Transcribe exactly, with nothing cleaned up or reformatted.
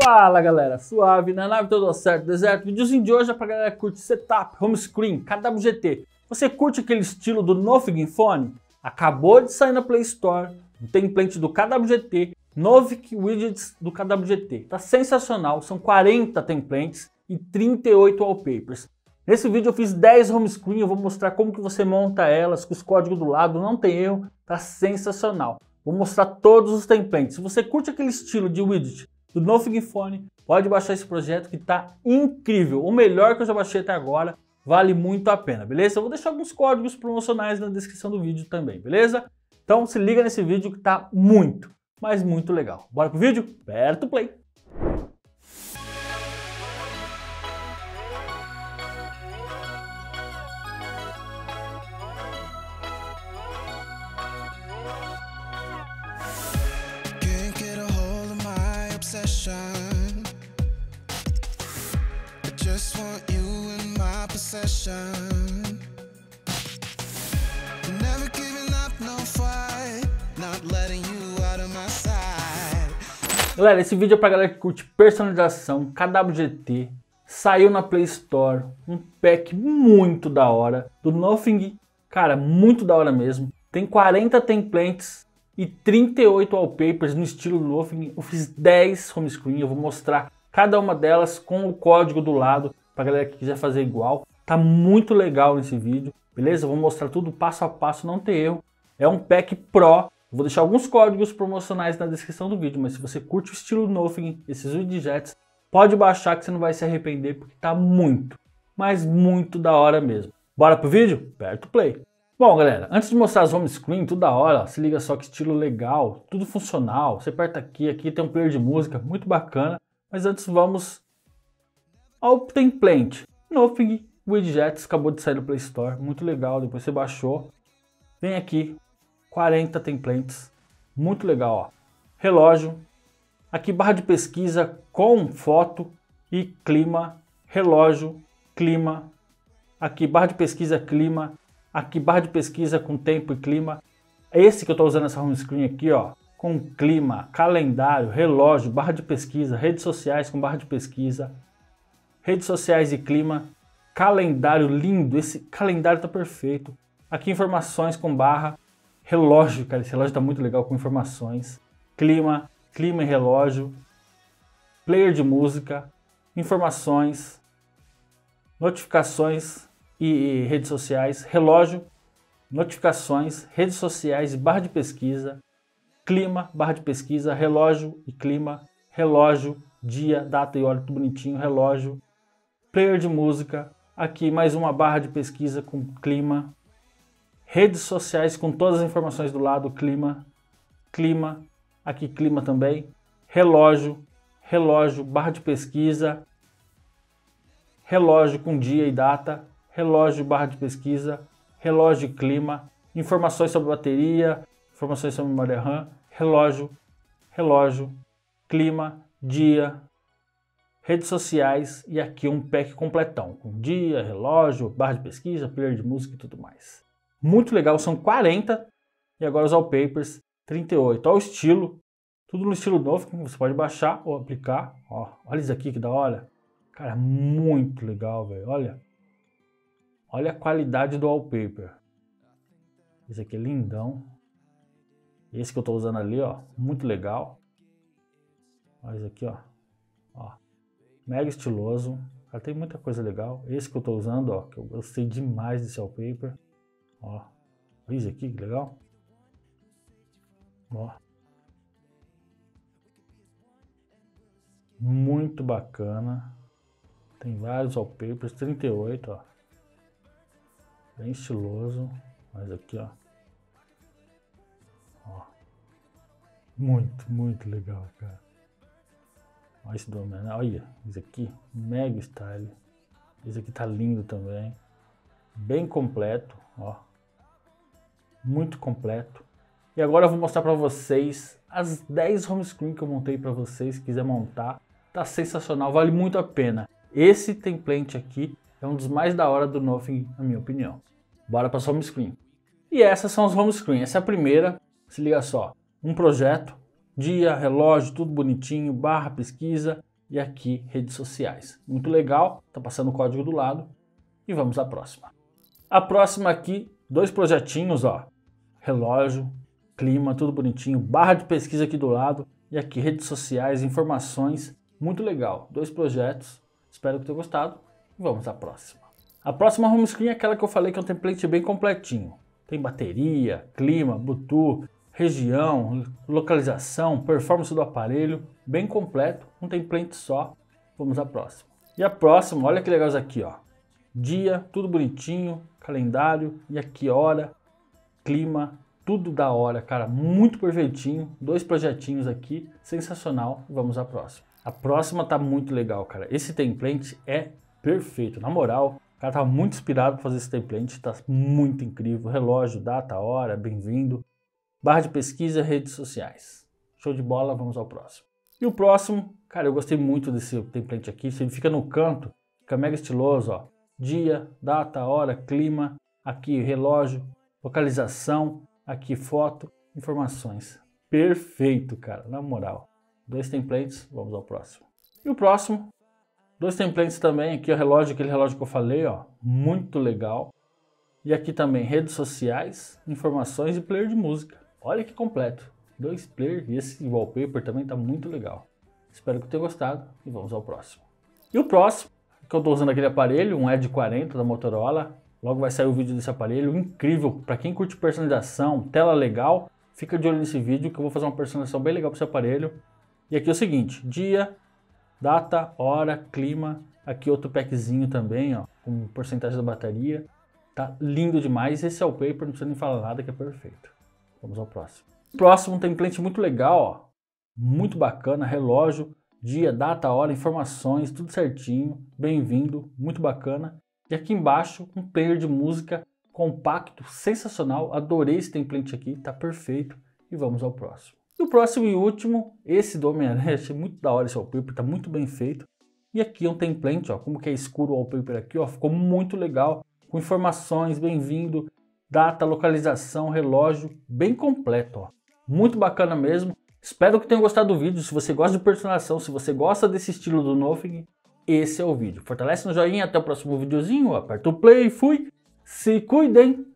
Fala galera, suave, na nave tudo certo, deserto. Videozinho de hoje é pra galera que curte setup, home screen, K W G T. Você curte aquele estilo do Nofic Phone? Acabou de sair na Play Store o template do K W G T, Nofic Widgets do K W G T. Tá sensacional, são quarenta templates e trinta e oito wallpapers. Nesse vídeo eu fiz dez home screen, eu vou mostrar como que você monta elas, com os códigos do lado, não tem erro, tá sensacional. Vou mostrar todos os templates. Se você curte aquele estilo de widget do Nofic Phone, pode baixar esse projeto que tá incrível. O melhor que eu já baixei até agora, vale muito a pena, beleza? Eu vou deixar alguns códigos promocionais na descrição do vídeo também, beleza? Então se liga nesse vídeo que tá muito, mas muito legal. Bora pro vídeo? Aperta o play! Just want you in my possession. Never giving up, no fight. Not letting you out of my sight. Galera, esse vídeo é pra galera que curte personalização, K W G T. Saiu na Play Store um pack muito da hora do Nofic. Cara, muito da hora mesmo. Tem quarenta templates e trinta e oito wallpapers no estilo do Nofic. Eu fiz dez home screen, eu vou mostrar cada uma delas com o código do lado, pra galera que quiser fazer igual. Tá muito legal nesse vídeo, beleza? Eu vou mostrar tudo passo a passo, não tem erro. É um pack Pro. Eu vou deixar alguns códigos promocionais na descrição do vídeo, mas se você curte o estilo Nofic, esses widgets, pode baixar que você não vai se arrepender, porque tá muito, mas muito da hora mesmo. Bora pro vídeo? Aperta o play. Bom, galera, antes de mostrar as home screen, tudo da hora, ó, se liga só que estilo legal, tudo funcional. Você aperta aqui, aqui tem um player de música, muito bacana. Mas antes vamos ao template. Nofic Widgets, acabou de sair do Play Store, muito legal, depois você baixou. Vem aqui, quarenta templates, muito legal, ó. Relógio, aqui barra de pesquisa com foto e clima, relógio, clima, aqui barra de pesquisa clima, aqui barra de pesquisa com tempo e clima. Esse que eu estou usando essa home screen aqui, ó, com clima, calendário, relógio, barra de pesquisa, redes sociais com barra de pesquisa, redes sociais e clima, calendário lindo, esse calendário tá perfeito. Aqui informações com barra, relógio, cara, esse relógio tá muito legal com informações, clima, clima e relógio, player de música, informações, notificações e, e redes sociais, relógio, notificações, redes sociais e barra de pesquisa, clima, barra de pesquisa, relógio e clima, relógio, dia, data e hora, tudo bonitinho, relógio, player de música, aqui mais uma barra de pesquisa com clima, redes sociais com todas as informações do lado, clima, clima, aqui clima também, relógio, relógio, barra de pesquisa, relógio com dia e data, relógio, barra de pesquisa, relógio e clima, informações sobre bateria, informações sobre memória RAM, relógio, relógio, clima, dia, redes sociais e aqui um pack completão, com dia, relógio, barra de pesquisa, player de música e tudo mais. Muito legal, são quarenta e agora os wallpapers, trinta e oito. Olha o estilo, tudo no estilo Nofic, você pode baixar ou aplicar. Ó, olha isso aqui que da hora. Cara, muito legal, velho, olha. Olha a qualidade do wallpaper. Esse aqui é lindão. Esse que eu estou usando ali, ó, muito legal. Olha esse aqui, ó. Ó, mega estiloso. Já tem muita coisa legal. Esse que eu estou usando, ó, que eu gostei demais desse wallpaper. Ó, olha isso aqui, que legal. Ó. Muito bacana. Tem vários wallpapers, trinta e oito, ó. Bem estiloso. Mas aqui, ó. Ó. Muito, muito legal, cara. Olha esse do homem, olha, esse aqui, mega style. Esse aqui tá lindo também. Bem completo, ó. Muito completo. E agora eu vou mostrar pra vocês as dez home screen que eu montei pra vocês. Se quiser montar, tá sensacional, vale muito a pena. Esse template aqui é um dos mais da hora do Nofic, na minha opinião. Bora para home screen. E essas são as home screen. Essa é a primeira. Se liga só. Um projeto, dia, relógio, tudo bonitinho, barra, pesquisa. e aqui redes sociais. Muito legal, tá passando o código do lado e vamos à próxima. A próxima aqui, dois projetinhos, ó, relógio, clima, tudo bonitinho, barra de pesquisa aqui do lado e aqui redes sociais, informações, muito legal. Dois projetos, espero que tenham gostado e vamos à próxima. A próxima home screen é aquela que eu falei que é um template bem completinho. Tem bateria, clima, Bluetooth, região, localização, performance do aparelho, bem completo, um template só. Vamos à próxima. E a próxima, olha que legal isso aqui, ó. Dia, tudo bonitinho, calendário e aqui hora, clima, tudo da hora, cara, muito perfeitinho. Dois projetinhos aqui, sensacional. Vamos à próxima. A próxima tá muito legal, cara. Esse template é perfeito, na moral. O cara tá muito inspirado para fazer esse template, tá muito incrível. Relógio, data, hora, bem-vindo. Barra de pesquisa, redes sociais. Show de bola, vamos ao próximo. E o próximo, cara, eu gostei muito desse template aqui. Ele fica no canto, fica mega estiloso, ó. Dia, data, hora, clima, aqui relógio, localização, aqui foto, informações. Perfeito, cara, na moral. Dois templates, vamos ao próximo. E o próximo, dois templates também, aqui o relógio, aquele relógio que eu falei, ó, muito legal. E aqui também redes sociais, informações e player de música. Olha que completo. Dois players e esse wallpaper também tá muito legal. Espero que tenha gostado e vamos ao próximo. E o próximo, que eu estou usando aquele aparelho, um Edge quarenta da Motorola. Logo vai sair o vídeo desse aparelho, incrível. Para quem curte personalização, tela legal, fica de olho nesse vídeo que eu vou fazer uma personalização bem legal para esse aparelho. E aqui é o seguinte, dia, data, hora, clima. Aqui outro packzinho também, ó, com porcentagem da bateria. Tá lindo demais. Esse wallpaper, não precisa nem falar nada, que é perfeito. Vamos ao próximo. Próximo, um template muito legal, ó. Muito bacana, relógio, dia, data, hora, informações, tudo certinho. Bem-vindo, muito bacana. E aqui embaixo, um player de música compacto, sensacional. Adorei esse template aqui, tá perfeito. E vamos ao próximo. E o próximo e último, esse do Homem-Aranha, achei muito da hora esse wallpaper, tá muito bem feito. E aqui é um template, ó, como que é escuro o wallpaper aqui, ó, ficou muito legal. Com informações, bem-vindo, data, localização, relógio, bem completo, ó. Muito bacana mesmo. Espero que tenham gostado do vídeo. Se você gosta de personalização, se você gosta desse estilo do Nothing, esse é o vídeo. Fortalece no joinha, até o próximo videozinho, aperta o play, fui, se cuidem!